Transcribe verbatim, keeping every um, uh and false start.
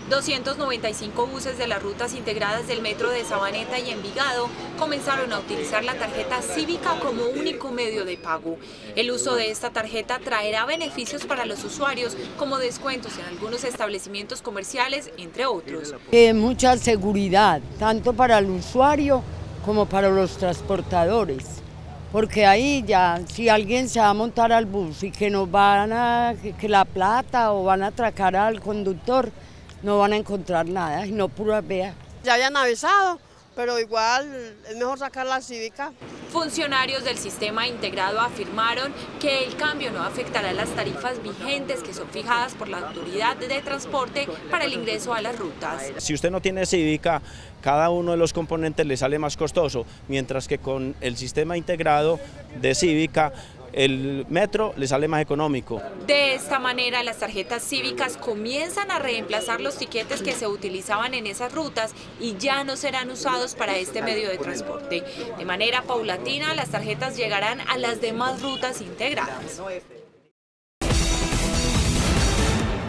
doscientos noventa y cinco buses de las rutas integradas del metro de Sabaneta y Envigado comenzaron a utilizar la tarjeta cívica como único medio de pago. El uso de esta tarjeta traerá beneficios para los usuarios, como descuentos en algunos establecimientos comerciales, entre otros. Eh, mucha seguridad, tanto para el usuario como para los transportadores. Porque ahí ya, si alguien se va a montar al bus y que nos van a, que la plata o van a atracar al conductor, no van a encontrar nada, sino puras veas. Ya habían avisado, pero igual es mejor sacar la cívica. Funcionarios del sistema integrado afirmaron que el cambio no afectará las tarifas vigentes que son fijadas por la autoridad de transporte para el ingreso a las rutas. Si usted no tiene cívica, cada uno de los componentes le sale más costoso, mientras que con el sistema integrado de cívica, el metro le sale más económico. De esta manera, las tarjetas cívicas comienzan a reemplazar los tiquetes que se utilizaban en esas rutas y ya no serán usados para este medio de transporte. De manera paulatina, las tarjetas llegarán a las demás rutas integradas.